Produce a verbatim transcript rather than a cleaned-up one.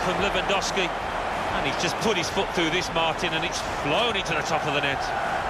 from Lewandowski. And he's just put his foot through this, Martin, and it's flown into the top of the net.